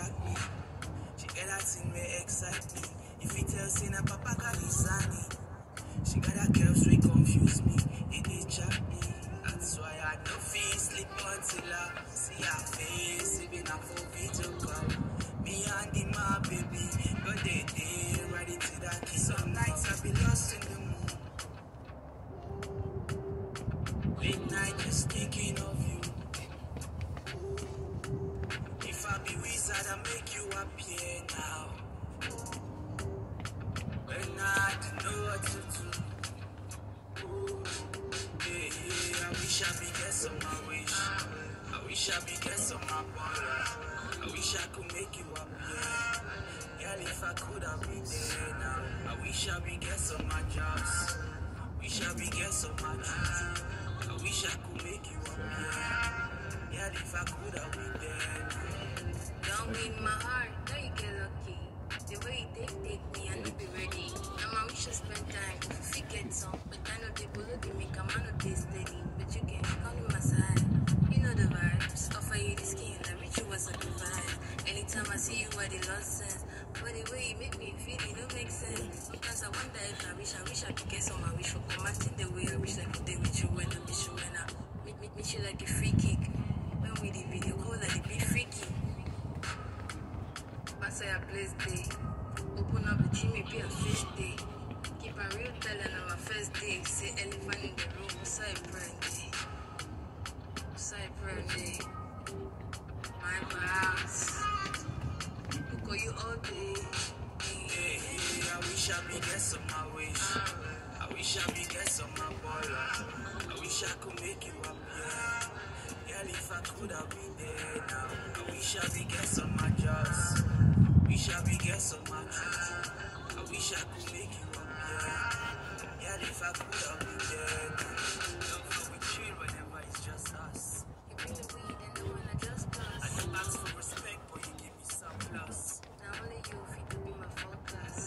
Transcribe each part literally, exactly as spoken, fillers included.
shock me. She get that thing may excite me. If it tells in a papa Kalisani, she got her curves we confuse me. It did chop me. That's why I no feel sleep until I see her face. Even a full video call. Me and the my baby, but they day ready to that kiss. Some nights I be lost in the mood. Late night just thinking of you. If I be wizard, I make you appear now. When I don't know what to do. Yeah, yeah, I wish I be get some my wish. I wish I be get some my baller. I wish I could make you appear. Girl, if I could, I'd be there now. I wish I be get some my jobs. Wish I be get some my dreams. I wish I could make you appear. Girl, if I could, I'd be there now. Don't win my heart, now you get lucky. The way you take, take me, I know be ready. Now my wish to spend time, if you get some. But I know the bullet they make a man not stay steady. But you can come in my side, you know the vibes. Offer you the skin, I reach you was a divide. Anytime I see you, I the lost sense. But the way you make me feel, it don't make sense. Sometimes I wonder if I wish, I wish I could get some. I wish for combating the way I wish I could day with you when I miss you when I meet, meet, meet you like a free kick. When we the video call, like it be freaky. Pass a place day. Open up the Jimmy, be a first day. Keep a real talent on my first day. Say elephant in the room, side brand day. Side brand day. My house. Look at you all day. Yeah, yeah, I wish I be get some my wish. I wish I be get some my baller. I wish I could make you appear. Girl, if I could, I'd be there now. I wish I be get some my jobs. Wish I be get some my dreams. I wish I could make you appear. Girl, if I could, I'd be there now. Love how we chill whenever it's just us. You bring the weed and the one I just I pass. don't ask for respect, but you give me some plus. Now only you fit to be my focus.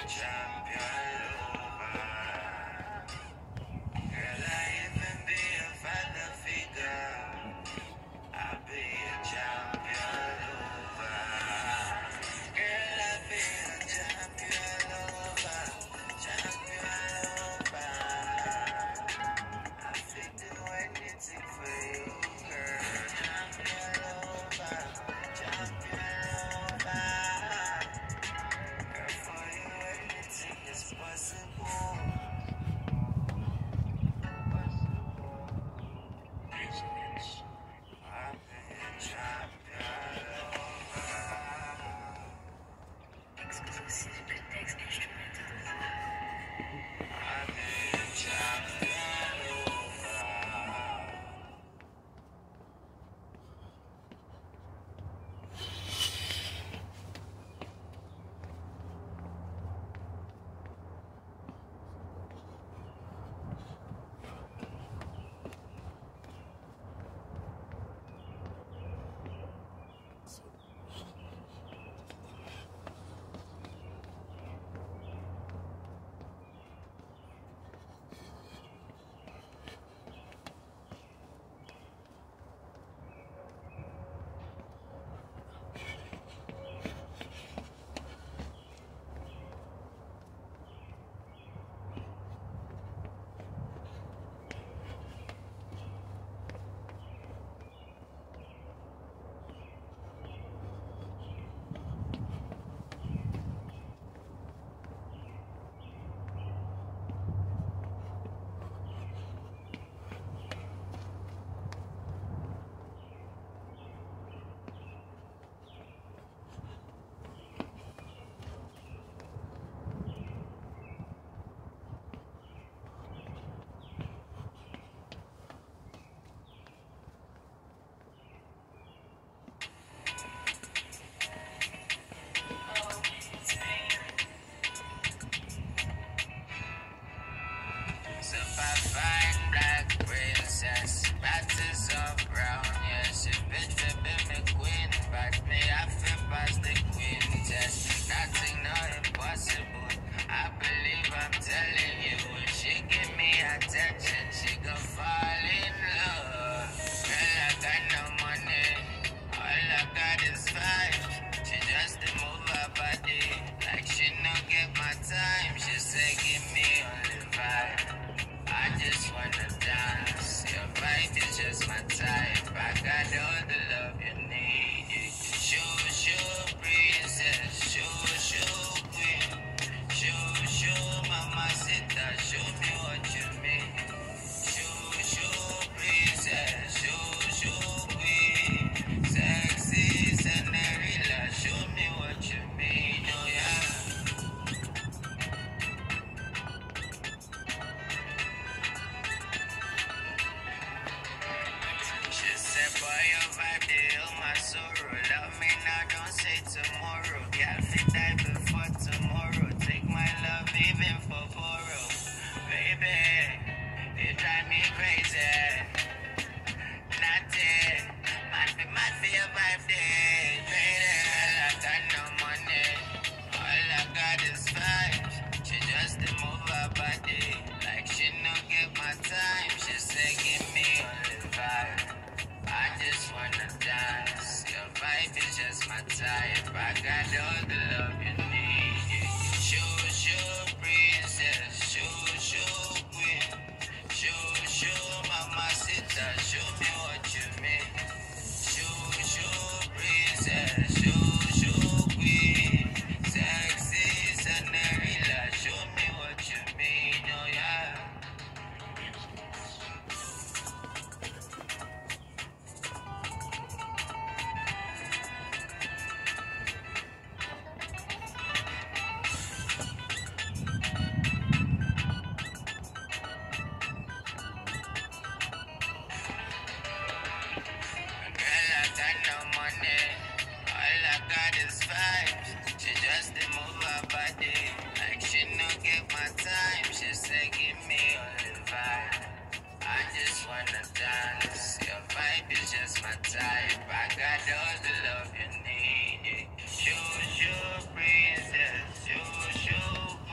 Shoo, shoo, princess, shoo, shoo,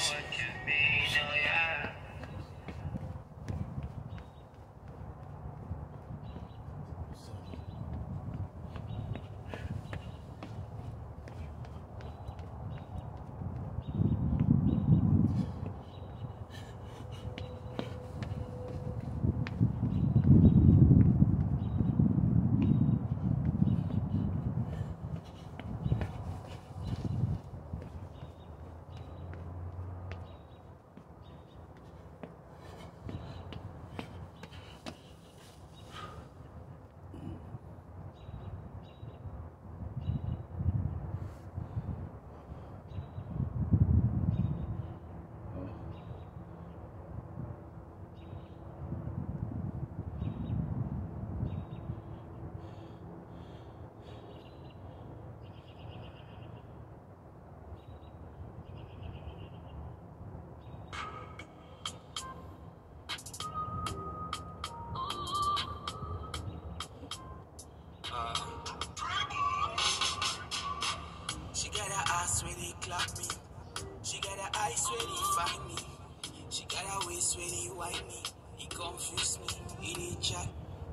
She got her ass where they clap me. She got her eyes where they find me. She got her waist where they wipe me. He confuse me, he did chat.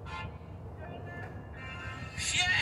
Yeah.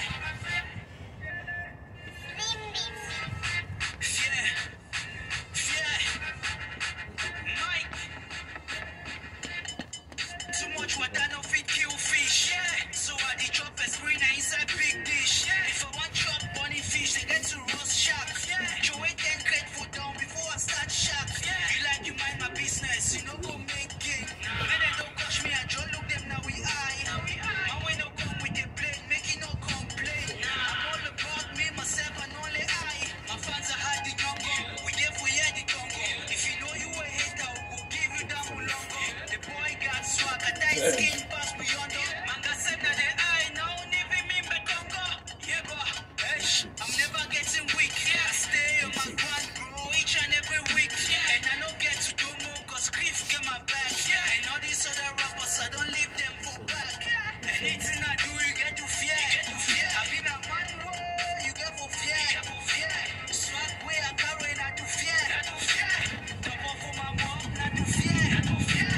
Too much water no fit kill fish. Yeah. So I the chop a screen inside big dish. Yeah. If I want chop bunny fish, they get to roast shark. Yeah. Joe ten crate foot down before I start shark. Yeah. You like you mind my business, you know go make it. Nah. When they don't catch me, I just look them now we eye. Now we eye. My way no come with the blade, make it no complain. Nah. I'm all about me, myself, and only I. My fans are hard the jungle. We there for yeah the Congo. If you know you a hater, we'll give you down longer. The boy got swag, a tight skin pass beyond them. Manga said that the eye now never me but don't go. Yeah, but hey, I'm never getting weak. Yeah, I stay on my grind, bro, each and every week. Yeah, and I don't get to do more cause grief get my back. Yeah, and all these other rappers, I don't leave them for back. Anything I do, you get to fear. You get to fear. I've been a man, whoa, you get for fear. You get for fear. Swag way I carry, not to fear. Not to fear. Top off for my mom, not to fear. Not to fear.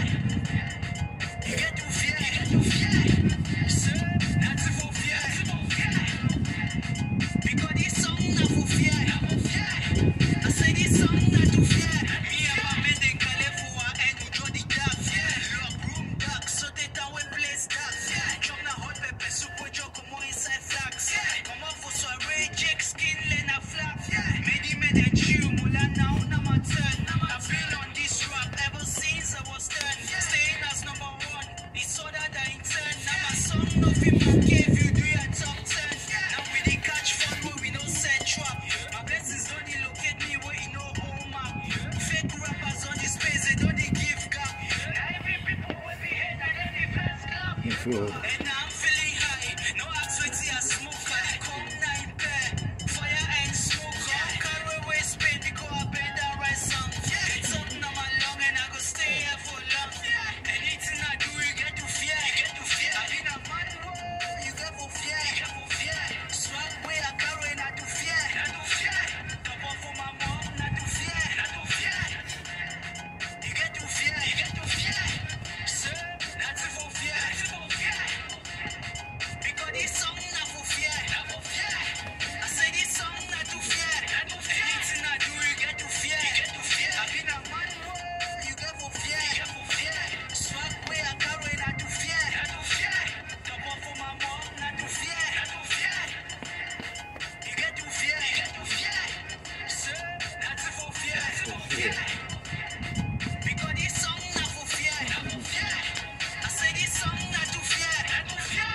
You get to fear. You get to fear. Sir, not to for fear. Not to fear. Because this song not for fear. Not for fear. I say this song not to fear. Me and my men they call it for our end to draw the dark. Yeah, lock room dark, so they down when place dark. Yeah, chop na hot pepper, super joke, come on inside flags. Yeah, come on for soiree, Jake skin, lena flap. Yeah, many men and chill, mula now, now my turn. I've been on this rap ever since I was ten. Staying as number one, it's all that I intend. Now my song, no people gave you do your top ten. Now we dey catch fun where we no set trap. My blessings don't dey locate me where you know home map. Fake rappers on the space, they don't dey give gap. Now every people will be hate and then they first clap. And now I'm feeling high, no activity I smoke. I come nine pair, fire and smoke. Come carry away speed because I bend and write song. It's up now my lung and I go stay here for long. Anything I do, you get to fear. You get to fear. I been a man, whoa, you get for fear. You get for fear. Swag way I carry, not to fear. Not to fear. Top off for my mom, not to fear. Not to fear. You get to fear. You get to fear. Sir, not to for fear. Not to for fear. Because this song not for fear. Not for fear. I say this song not to fear. Not to fear. Anything I do, you get to fear. You get to fear. I been a man, whoa, you get for fear. You get for fear. Swag way I carry, not to fear. Not to fear. Top off for my mom, not to fear. Not to fear. You get to fear. You get to fear. Sir, not to for fear. Not to for fear. Because this song not for fear. Not for fear. I say this song not to fear. Not to fear.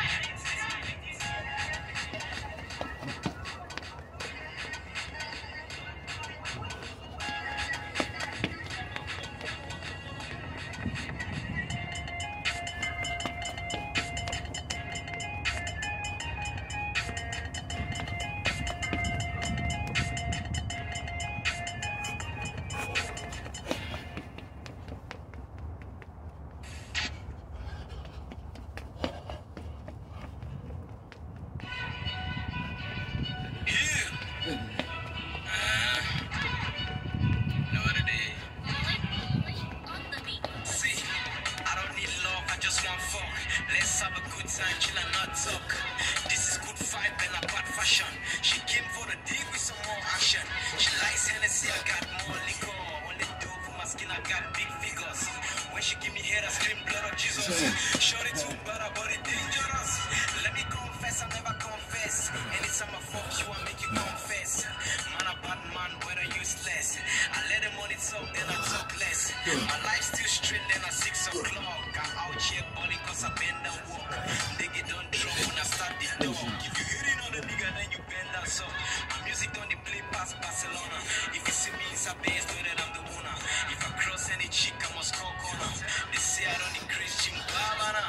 I got big figures. When she give me head, I scream blood of Jesus. Shorty too bad, but it dangerous. Let me confess, I never confess. Anytime I fuck you, I make you confess. Man, a bad man, but I useless. I let the money talk, then I talk less. My life still straight, then I six o'clock. I'm out here balling cause I bend and walk. Nigga don't drop when I start the dog. If you hitting on the nigga, then you bend and so. My music don't play past Barcelona. If you see me in Sabes, know that I'm the owner. If I cross any chick, I must call corner. They say I don't increase Jim Bavana.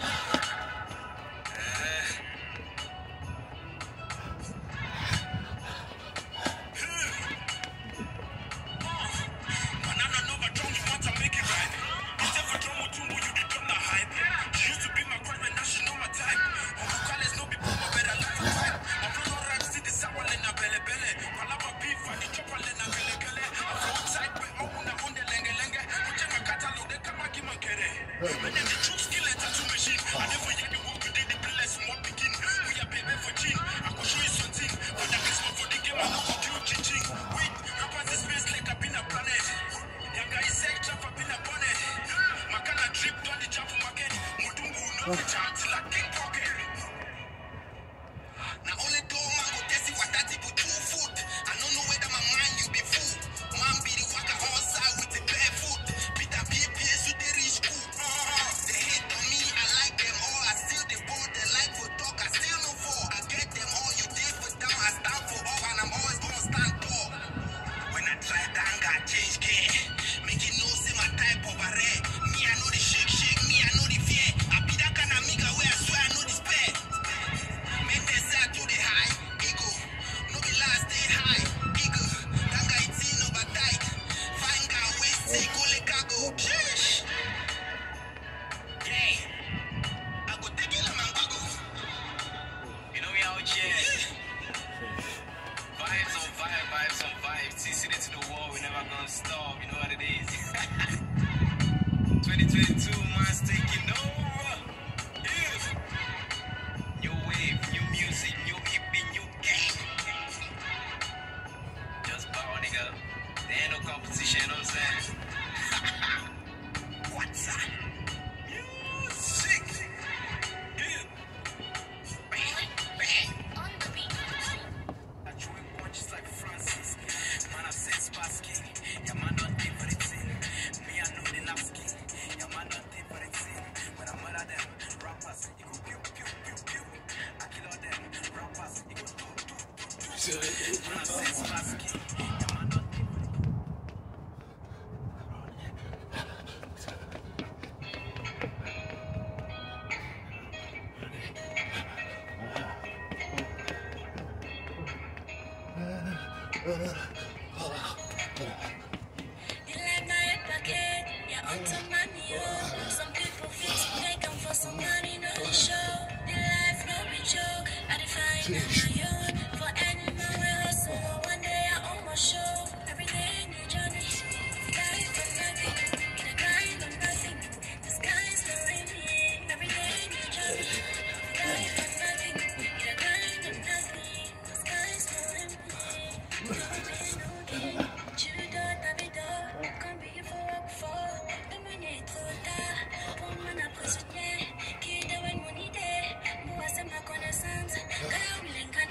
Qui donne mon idée, moi c'est ma connaissance. Quand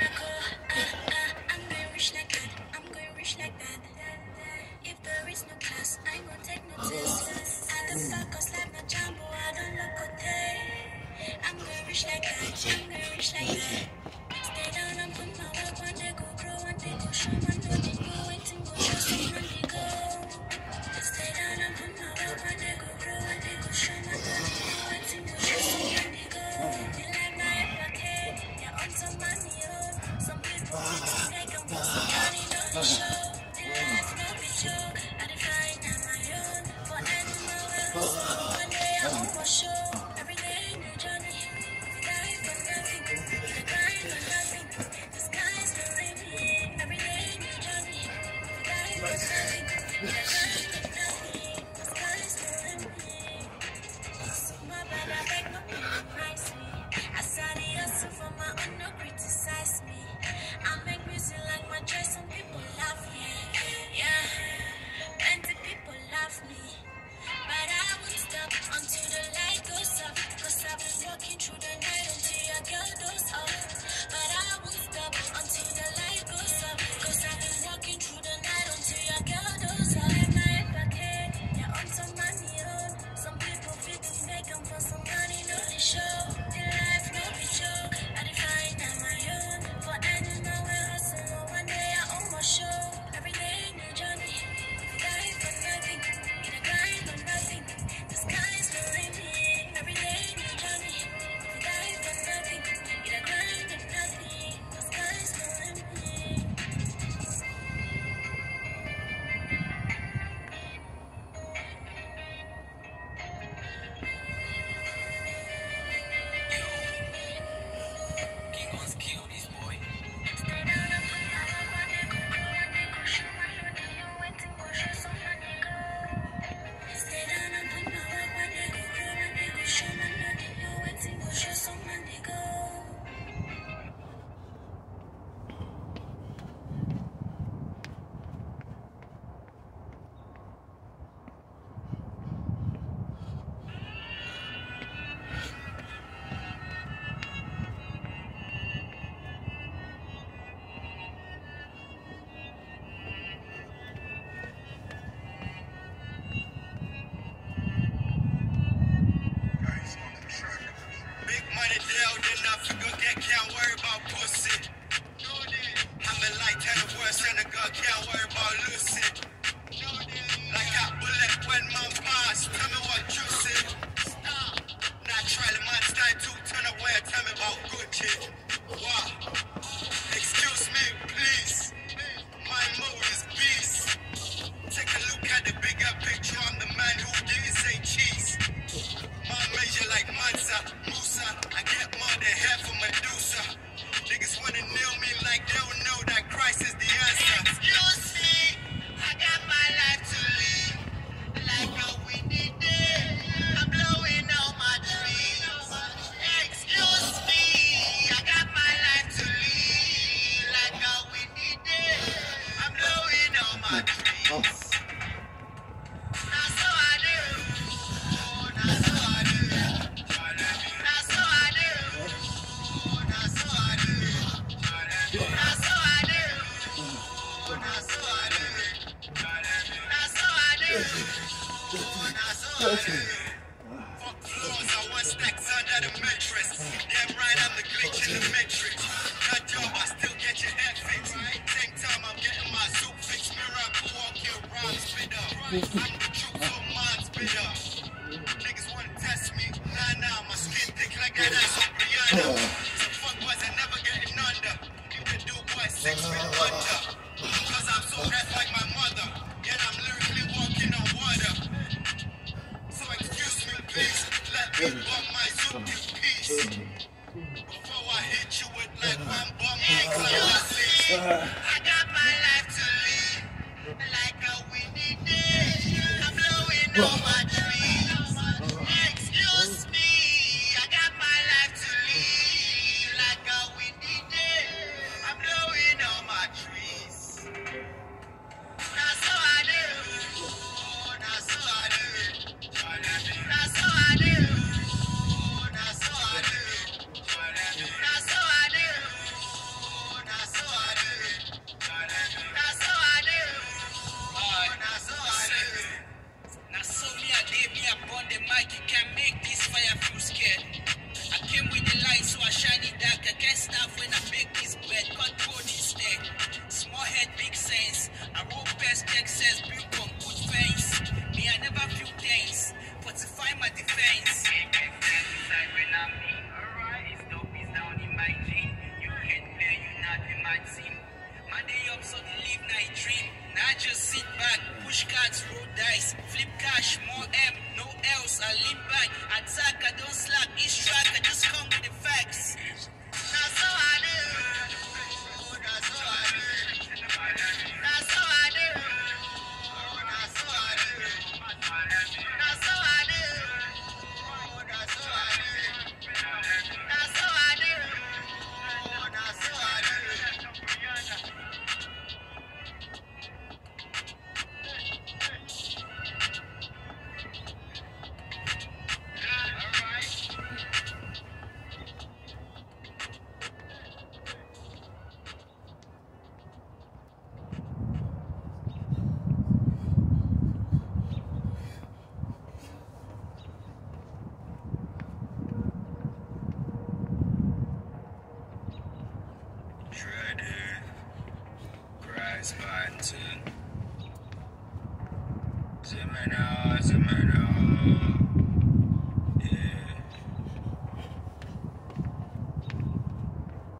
you go get, can't worry about pussy. I'm a light and a worse and a girl, can't worry about Lucy. Like a bullet when man pass, tell me what you see. Naturally, man style to turn away, tell me about Gucci. Wow. Excuse me, please. My mood is beast. Take a look at the bigger picture. I'm the man who didn't say cheese. Man measure like Mansa, Musa. I get more than half of Medusa. Niggas wanna nail me like they don't know that Christ is the answer. Excuse me, I got my life to live. Like a windy day, I'm blowing out my dreams. Excuse me, I got my life to live. Like a windy day, I'm blowing out my dreams. That's how I do. Oh, that's how I do. That's how I do. Oh, that's how I do. That's how I do. Oh, that's how I do. That's how I do. Oh, that's how I do. Fuck floors, I want stacks under the mattress. Damn right, I'm the glitch in the matrix. That job, I still get your head fixed. Same time, I'm getting my soup fixed. Miracle walk your rhyme spit up. I'm the truth, so mine spit up. Niggas wanna test me. Nah, nah, my skin thick like that ass of Brianna. So fuck boys, I never getting under. You can do boys six feet under. Cause I'm so deaf like my mother. Yet I'm lyrically walking on water. So excuse me, please. Let me bump my soup in peace. Before I hit you with like one bump, excuse me. I got my life to live. Like a windy day, I'm blowing on my